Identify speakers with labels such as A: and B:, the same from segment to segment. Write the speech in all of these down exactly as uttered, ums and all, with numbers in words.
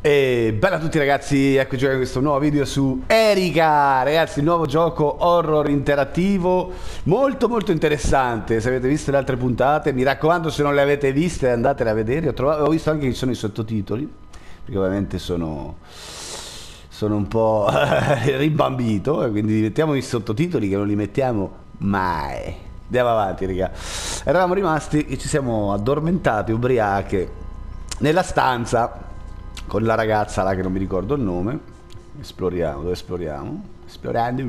A: E bella a tutti ragazzi, eccoci a questo nuovo video su Erika, ragazzi, il nuovo gioco horror interattivo, molto molto interessante. Se avete visto le altre puntate, mi raccomando, se non le avete viste andatele a vedere. Ho, trovato, ho visto anche che ci sono i sottotitoli, perché ovviamente sono, sono un po' ribambito, quindi mettiamo i sottotitoli che non li mettiamo mai. Andiamo avanti, raga. Eravamo rimasti e ci siamo addormentati, ubriache, nella stanza con la ragazza là che non mi ricordo il nome. Esploriamo, dove esploriamo? Esplorando.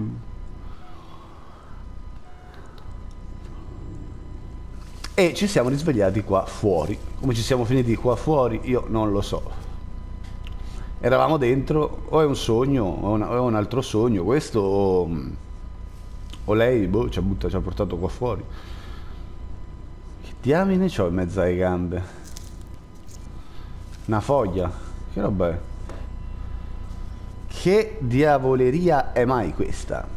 A: E ci siamo risvegliati qua fuori. Come ci siamo finiti qua fuori io non lo so. Eravamo dentro, o è un sogno, o, una, o è un altro sogno questo, o, o lei boh, ci ha buttato, ci ha portato qua fuori. Che diamine c'ho in mezzo alle gambe? Una foglia. Che roba è? Che diavoleria è mai questa?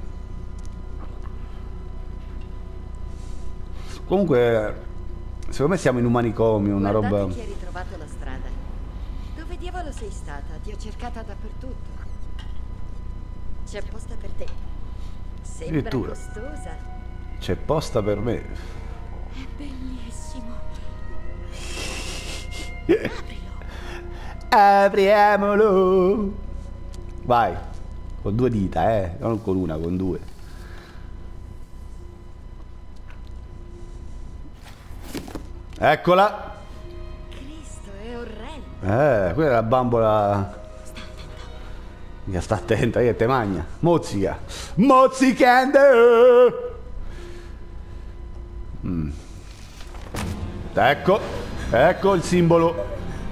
A: Comunque, secondo me siamo in un manicomio, una
B: Guardate
A: roba...
B: chi ha ritrovato la strada. Dove diavolo sei stata? Ti ho cercata dappertutto. C'è posta per te. Sembra
A: Addirittura.
B: costosa.
A: C'è posta per me.
B: È bellissimo. Aprilo.
A: Apriamolo. Vai. Con due dita, eh. Non con una, con due. Eccola.
B: Cristo, è orrendo.
A: Eh, quella è la bambola. Mica sta attenta, che te magna. Mozzica. Mozzicando. Mm. Ecco. Ecco il simbolo.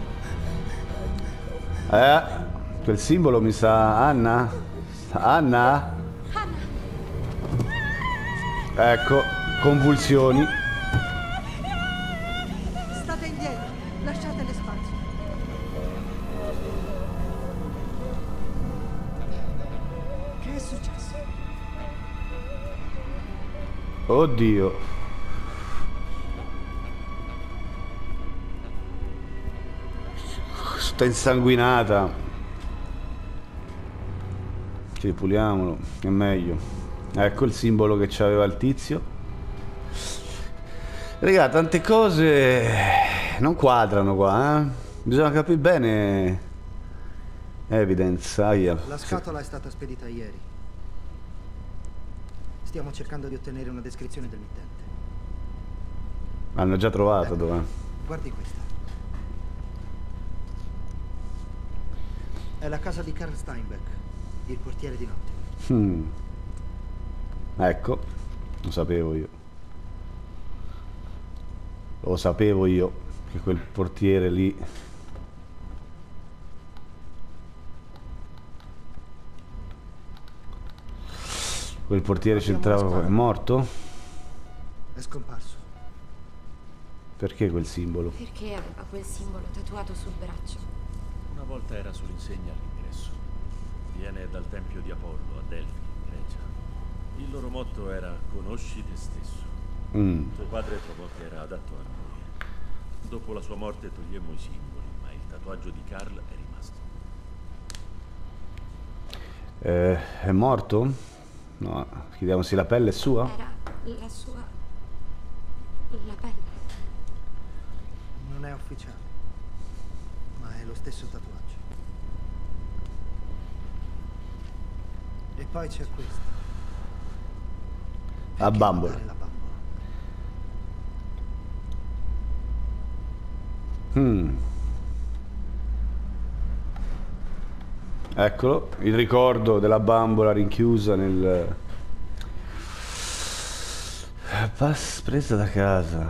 A: Eh, quel simbolo mi sa... Anna? Anna? Ecco, convulsioni.
B: State indietro, lasciate le spazio. Che è successo?
A: Oddio. Sta insanguinata. Sì, puliamolo, è meglio. Ecco il simbolo che c'aveva il tizio. Raga, tante cose non quadrano qua, eh? Bisogna capire bene. Evidence, aia.
C: La scatola è stata spedita ieri. Stiamo cercando di ottenere una descrizione del mittente.
A: L'hanno già trovato,
C: Ecco,
A: dov'è?
C: guardi questa. È la casa di Karl Steinbeck, il portiere di notte.
A: Hmm. Ecco, lo sapevo io. Lo sapevo io che quel portiere lì... Quel portiere c'entrava... È morto?
C: È scomparso.
A: Perché quel simbolo?
D: Perché aveva quel simbolo tatuato sul braccio?
E: Una volta era sull'insegna all'ingresso. Viene dal tempio di Apollo a Delfi, in Grecia. Il loro motto era conosci te stesso.
A: Mm.
E: Tuo padre trovò che era adatto a noi. Dopo la sua morte togliemmo i simboli, ma il tatuaggio di Karl è rimasto.
A: Eh, è morto? No, chiediamo se la pelle è sua?
D: Era la sua... la pelle.
C: Non è ufficiale, ma è lo stesso tatuaggio. E poi c'è questo.
A: La
C: Perché
A: bambola.
C: guardare la bambola?
A: Hmm. Eccolo, il ricordo della bambola rinchiusa nel... Pass presa da casa.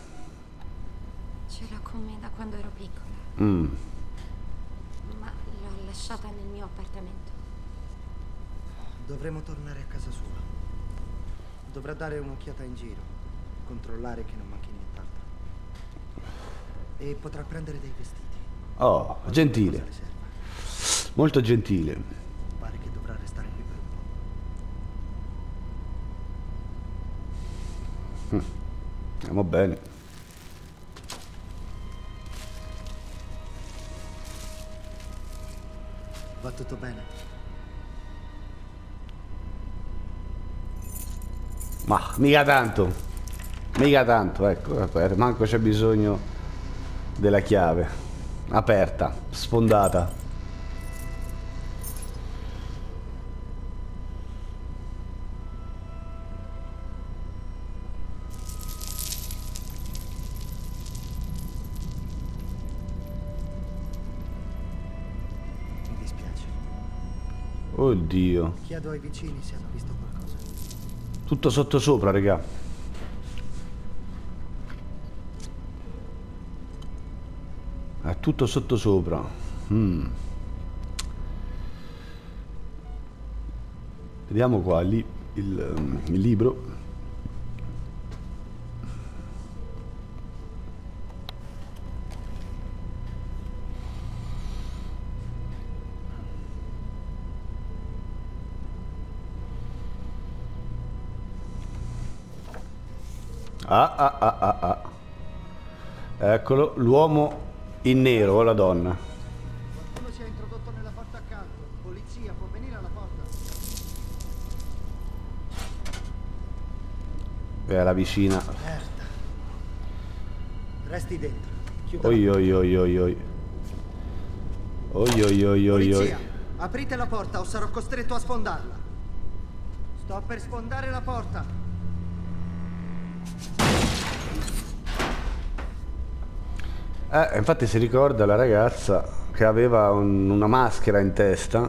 D: C'era con me da quando ero piccola,
A: Mm.
D: ma l'ho lasciata nel mio appartamento.
C: Dovremo tornare a casa sua. Dovrà dare un'occhiata in giro, controllare che non manchi nient'altro. E potrà prendere dei vestiti.
A: Oh,
C: Qualche
A: gentile.
C: cosa le serva.
A: Molto gentile.
C: Pare che dovrà restare qui per un po'.
A: Mm. Andiamo bene.
C: Va tutto bene?
A: Ma mica tanto. Mica tanto, ecco. Manco c'è bisogno della chiave. Aperta, sfondata. Oddio.
C: Chiedo ai vicini se hanno visto qualcosa.
A: Tutto sotto sopra, raga. È tutto sotto sopra. Mm. Vediamo qua lì il, um, il libro. Ah, ah, ah, ah, ah. Eccolo, l'uomo in nero o la donna.
C: Qualcuno si è introdotto nella porta accanto. Polizia, può venire alla porta.
A: È la vicina.
C: Merda. Resti dentro. Chiudo
A: Oi
C: la
A: oi oi oi oi. Oi oi oi oi oi.
C: Polizia, aprite la porta o sarò costretto a sfondarla. Sto per sfondare la porta.
A: Eh, infatti si ricorda la ragazza che aveva un- una maschera in testa.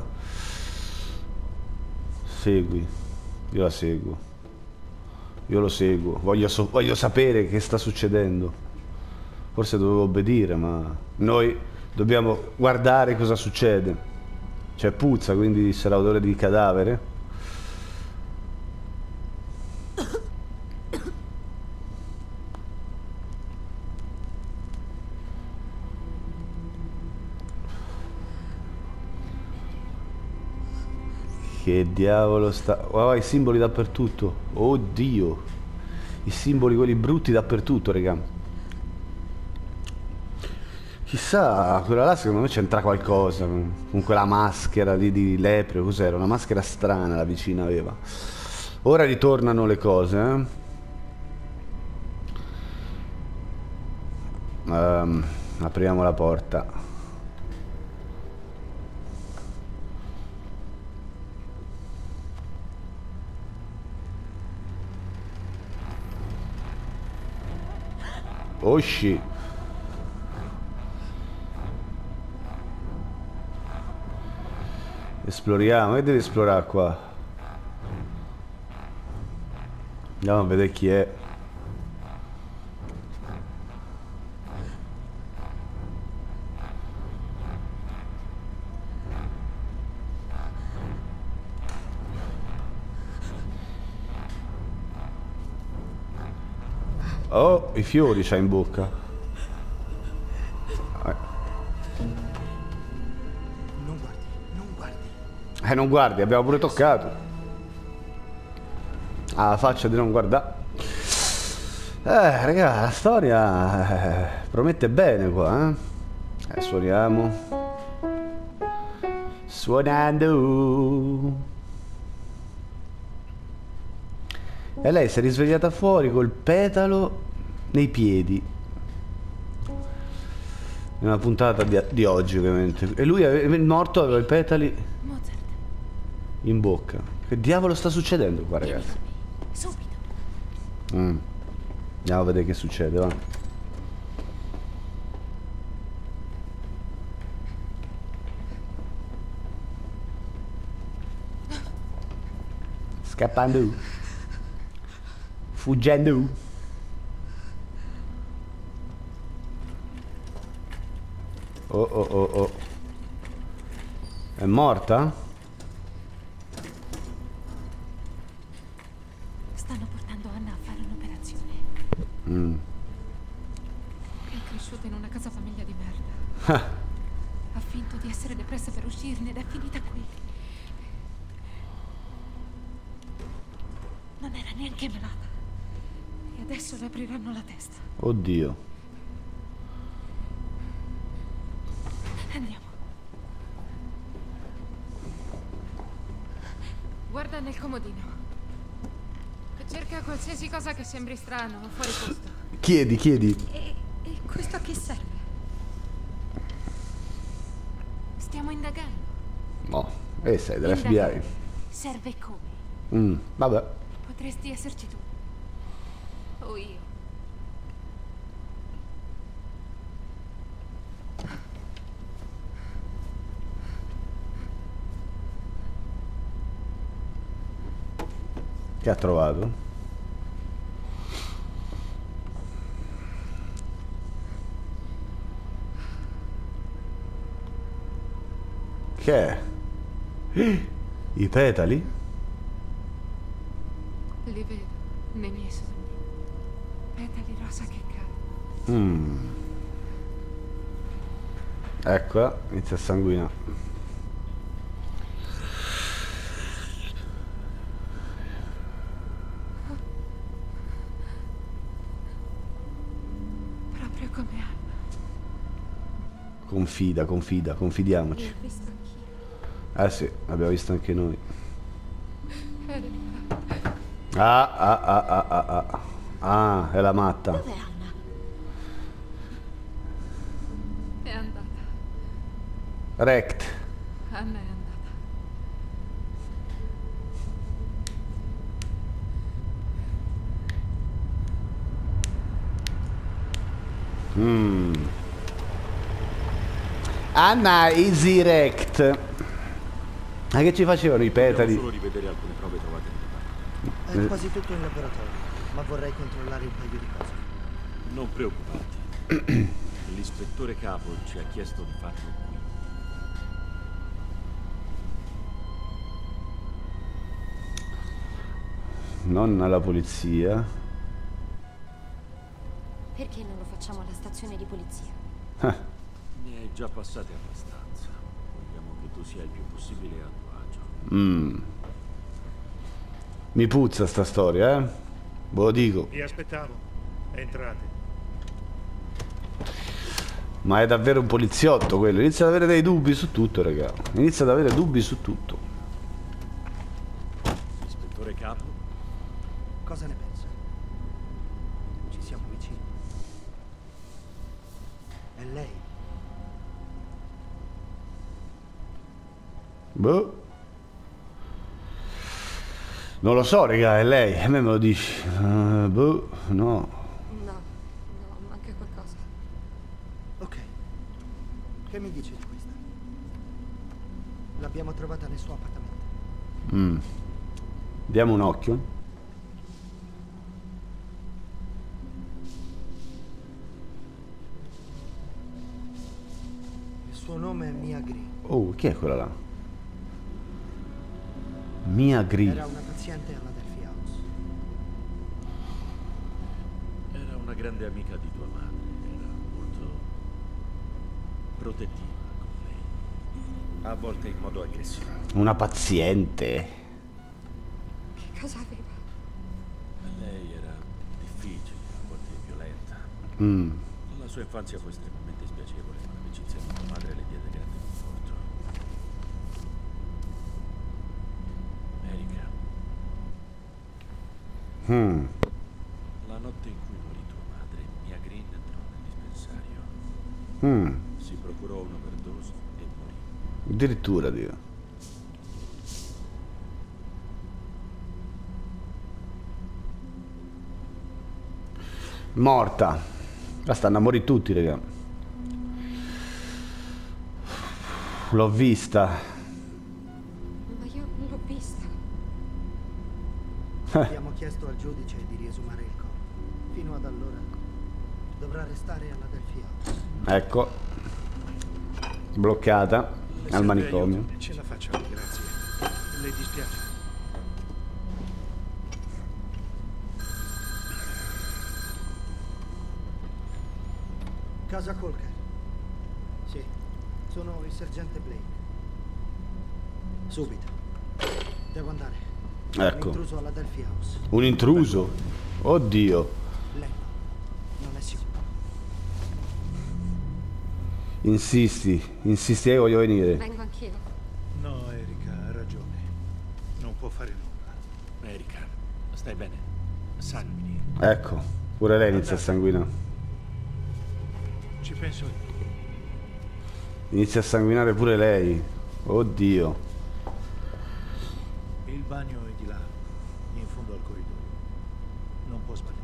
A: Segui, io la seguo. Io lo seguo, voglio, so- voglio sapere che sta succedendo. Forse dovevo obbedire, ma noi dobbiamo guardare cosa succede. C'è puzza, quindi sarà odore di cadavere. Che diavolo sta... Wow, i simboli dappertutto. Oddio. I simboli quelli brutti dappertutto, raga. Chissà, quella là secondo me c'entra qualcosa. Con quella maschera di, di lepre, cos'era? Una maschera strana la vicina aveva. Ora ritornano le cose, eh. Um, apriamo la porta. Osci. Esploriamo, che devi esplorare qua? Andiamo a vedere chi è. Oh, i fiori c'ha in bocca. Eh.
C: Non guardi, non guardi.
A: Eh, non guardi, abbiamo pure toccato. Ha la faccia di non guardare. Eh, raga, la storia eh, promette bene qua, eh. Eh, suoniamo. Suonando. E lei si è risvegliata fuori col petalo nei piedi. Nella puntata di, di oggi, ovviamente. E lui, aveva, il morto, aveva i petali
D: Mozart,
A: in bocca. Che diavolo sta succedendo qua,
D: vieni
A: ragazzi?
D: da me, subito.
A: Mm. Andiamo a vedere che succede, va. Scappando. Fuggendo. Oh oh oh oh. È morta?
D: Stanno portando Anna a fare un'operazione.
A: Mm.
D: È cresciuta in una casa famiglia di merda.
A: Ah,
D: Ha finto di essere depressa per uscirne ed è finita qui. Non era neanche malata. E adesso le apriranno la testa.
A: oddio.
D: Andiamo. guarda nel comodino. Cerca qualsiasi cosa che sembri strano o fuori posto.
A: Chiedi, chiedi.
B: E, e questo a che serve?
D: Stiamo indagando.
A: No, e sei dell'F B
D: Indagare.
A: I.
D: Serve come?
A: Mm, vabbè.
D: Potresti esserci tu. O io.
A: Che ha trovato? Che è? Eh, I petali?
D: Li vedo nei miei sogni. Petali rosa che cadono.
A: Mm. Eccola, inizia a sanguinare.
D: Proprio come Anna.
A: Confida, confida, confidiamoci.
B: L'ho visto anch'io.
A: Eh sì, l'abbiamo visto anche noi.
D: Erika.
A: Ah, ah, ah, ah, ah, ah. Ah, è la matta.
B: Dov'è Anna?
D: È andata.
A: Rect.
D: Anna è andata.
A: Mm. Anna Easy Rect. Ma che ci facevano i
E: Dobbiamo
A: petali?
E: solo rivedere alcune prove trovate nel parco.
C: È quasi tutto in laboratorio, ma vorrei controllare un paio di cose.
E: Non preoccuparti. L'ispettore capo ci ha chiesto di farlo qui.
A: Non alla polizia.
B: Perché non lo facciamo alla stazione di polizia?
A: Ah,
E: Ne hai già passate abbastanza. Vogliamo che tu sia il più possibile a tuo agio.
A: mm. Mi puzza sta storia, eh? Ve lo dico.
F: Vi aspettavo. Entrate.
A: Ma è davvero un poliziotto quello. Inizia ad avere dei dubbi su tutto, raga. Inizia ad avere dubbi su tutto.
E: Ispettore capo?
C: Cosa ne pensa? Ci siamo vicini. È lei.
A: Boh. Non lo so, raga, è lei. A me me lo dici. Uh, boh, no.
B: No, no, manca qualcosa.
C: Ok. Che mi dice di questa? L'abbiamo trovata nel suo appartamento.
A: Mm. Diamo un occhio.
C: Il suo nome è Mia Green.
A: Oh, chi è quella là? Mia Green.
C: Era una paziente alla Delphi House.
E: Era una grande amica di tua madre. Era molto protettiva con lei. A volte in modo aggressivo.
A: Una paziente.
B: Che cosa aveva?
E: Lei era difficile, a volte violenta.
A: Mm.
E: La sua infanzia fu estremamente spiacevole, ma l'amicizia di tua madre le diede grande conforto. Erika,
A: Mm.
E: la notte in cui morì tua madre, Mia Green entrò nel dispensario.
A: Mm.
E: Si procurò un'overdose e morì.
A: Addirittura, Dio. Morta. La stanno a morire tutti, raga. L'ho vista.
B: Ma io non l'ho vista.
C: Abbiamo chiesto al giudice di riesumare il corpo. Fino ad allora dovrà restare alla Delphi House.
A: Ecco. Bloccata
F: Le
A: al
F: serve
A: manicomio.
F: aiuto? Ce la facciamo, grazie. Le dispiace?
C: Casa Colker. Sì, sono il sergente Blake. Subito. Devo andare.
A: Ecco.
C: Un intruso alla Delphi House.
A: Un intruso? Oddio.
C: Lei no, non è sicuro.
A: Insisti, insisti, io voglio venire.
B: Vengo anch'io.
F: No, Erika, ha ragione. Non può fare nulla.
E: Erika, stai bene? Sanguini.
A: Ecco, pure lei inizia a sanguinare.
F: Ci penso io.
A: Inizia a sanguinare pure lei. Oddio.
F: Il bagno è di là, in fondo al corridoio. Non può sbagliare.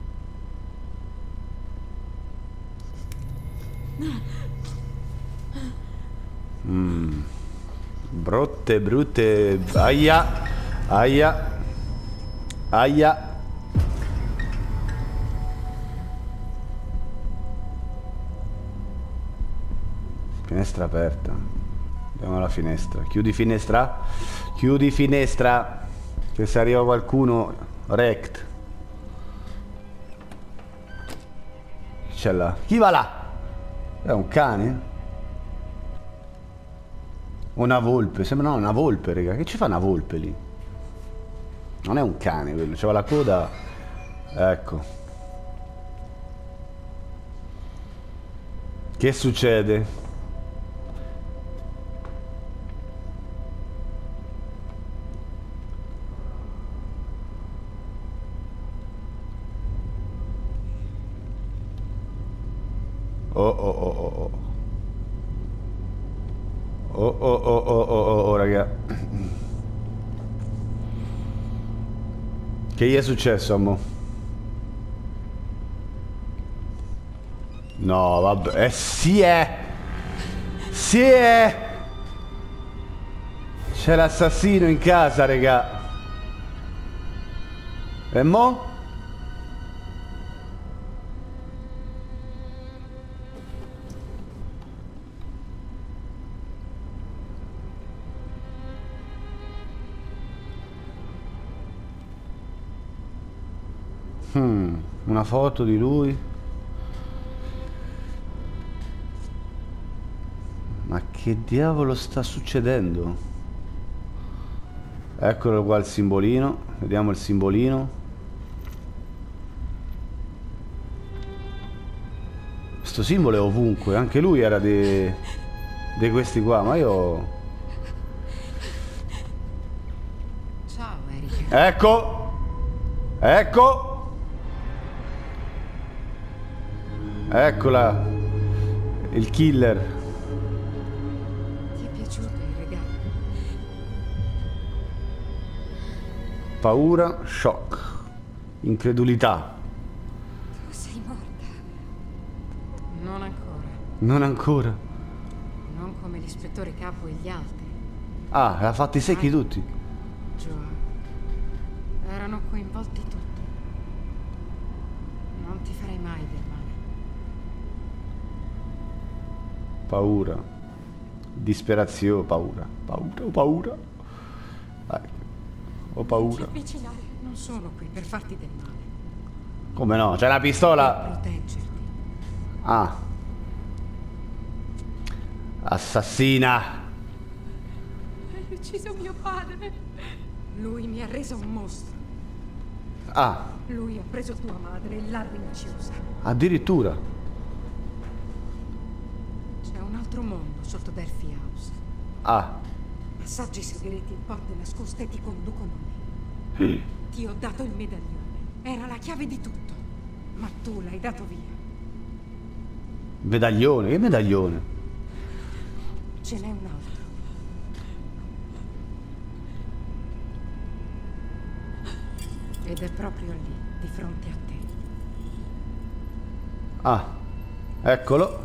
A: Mm. Brutte, brutte. Aia. Aia. Aia. Finestra aperta. Andiamo alla finestra. Chiudi finestra. Chiudi finestra. Che se arriva qualcuno. Rect. Chi c'è là? Chi va là? È un cane? Una volpe, sembra no, una volpe, raga. Che ci fa una volpe lì? Non è un cane quello, c'aveva la coda. Ecco. Che succede? Oh oh oh oh oh. Oh oh oh oh oh oh, oh raga. Che gli è successo, ammo? No, vabbè. Eh sì è. Sì è. C'è l'assassino in casa, raga. E mo? Hmm, una foto di lui. Ma che diavolo sta succedendo? Eccolo qua il simbolino. Vediamo il simbolino. Questo simbolo è ovunque. Anche lui era di di questi qua. Ma io...
D: Ciao, Erika.
A: Ecco. Ecco. Eccola. Il killer.
D: Ti è piaciuto il regalo?
A: Paura, shock, incredulità.
D: Tu sei morta. Non ancora.
A: Non ancora.
D: Non come l'ispettore capo e gli altri.
A: Ah, l'ha fatti secchi tutti.
D: Joe. Erano coinvolti tutti. Non ti farei mai del male.
A: Paura. Disperazione, paura. Paura, ho paura. Eh, ho paura.
D: Ti avvicinare. Non sono qui per farti del male.
A: Come no? C'è la pistola.
D: Per proteggerti.
A: Ah. Assassina.
D: Hai ucciso mio padre. Lui mi ha reso un mostro.
A: Ah,
D: Lui ha preso tua madre e l'ha rinchiusa.
A: addirittura.
D: C'è un altro mondo sotto Delphi House.
A: Ah.
D: Passaggi segreti e porte nascoste ti conducono lì. Ti ho dato il medaglione. Era la chiave di tutto. Ma tu l'hai dato via.
A: Medaglione, che medaglione?
D: Ce n'è un altro. Ed è proprio lì, di fronte a te.
A: Ah, eccolo.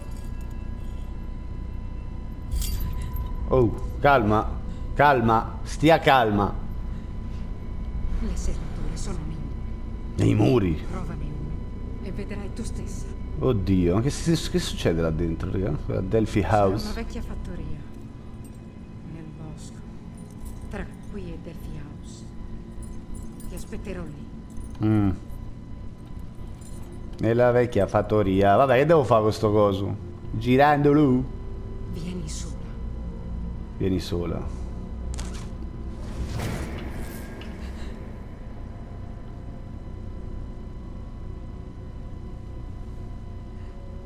A: Oh, calma, calma, stia calma.
D: Le serrature sono nei muri.
A: Nei muri.
D: Provane uno e vedrai tu stessa.
A: Oddio, ma che, che succede là dentro, raga? La Delphi
D: C'è una
A: House.
D: vecchia fattoria. Nel bosco. Tra qui e Delphi House. Ti aspetterò lì.
A: Mm. Nella vecchia fattoria. Vabbè, che devo fare con sto coso? Girandolo.
D: Vieni sola.
A: Vieni sola.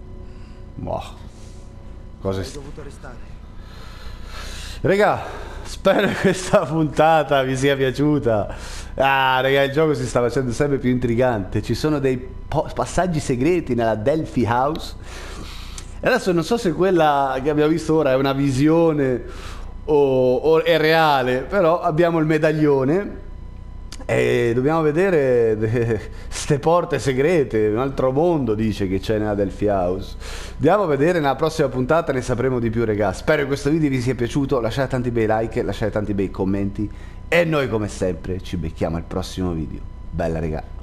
A: Boh. Cosa
C: Hai
A: st-
C: dovuto restare.
A: Raga, Spero che questa puntata vi sia piaciuta. Ah, raga, il gioco si sta facendo sempre più intrigante. Ci sono dei passaggi segreti nella Delphi House. E adesso non so se quella che abbiamo visto ora è una visione o, o è reale, però abbiamo il medaglione e dobbiamo vedere queste porte segrete, un altro mondo dice che c'è nella Delphi House. Andiamo a vedere nella prossima puntata, ne sapremo di più, regà. Spero che questo video vi sia piaciuto, lasciate tanti bei like, lasciate tanti bei commenti e noi come sempre ci becchiamo al prossimo video. Bella, regà.